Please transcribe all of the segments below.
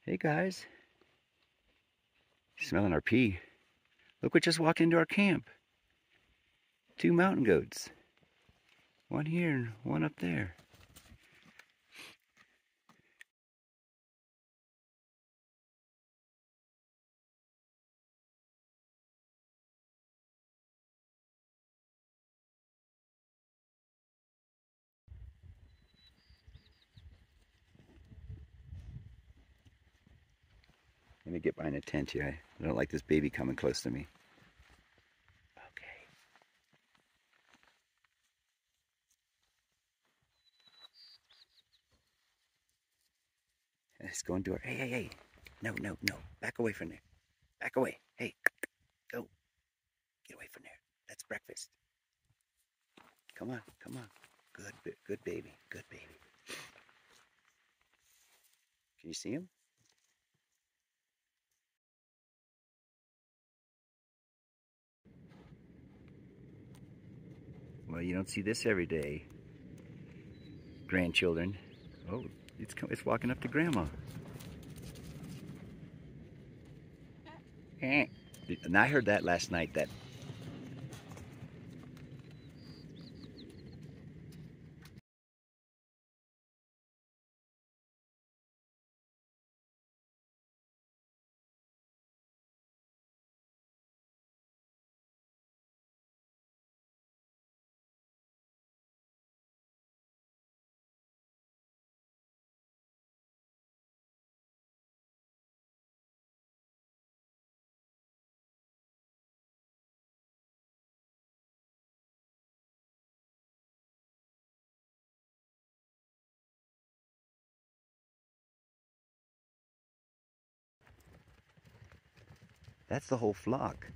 Hey guys, smelling our pee. Look what just walked into our camp. Two mountain goats. One here and one up there. Let me get behind a tent here. I don't like this baby coming close to me. Okay. Let's go into our... Hey. No. Back away from there. Back away. Hey, go. Get away from there. That's breakfast. Come on. Good baby. Can you see him? Well, you don't see this every day, grandchildren. Oh, it's walking up to Grandma. And I heard that last night. That's the whole flock.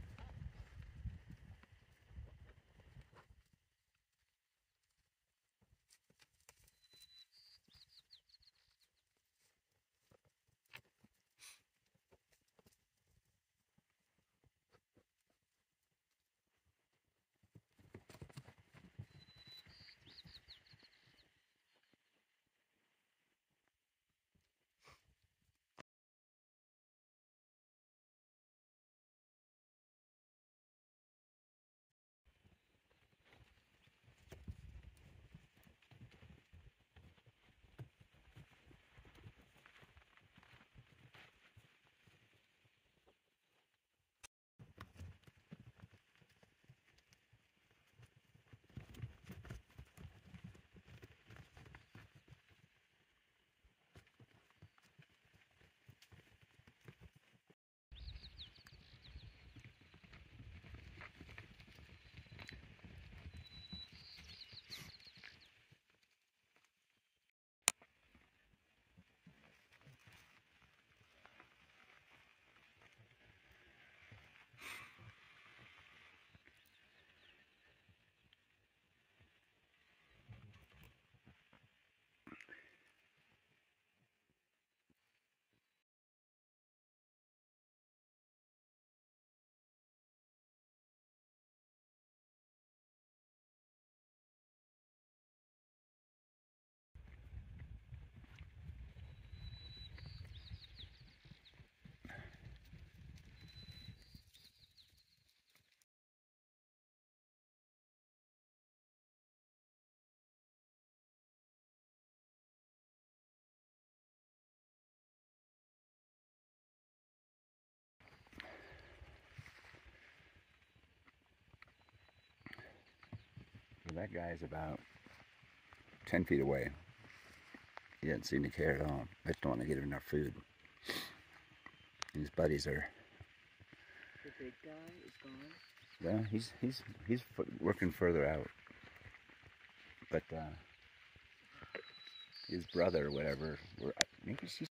That guy's about 10 feet away. He doesn't seem to care at all. I just don't want to get him enough food. His buddies are... The big guy is gone? Yeah, he's working further out. But his brother or whatever, maybe she's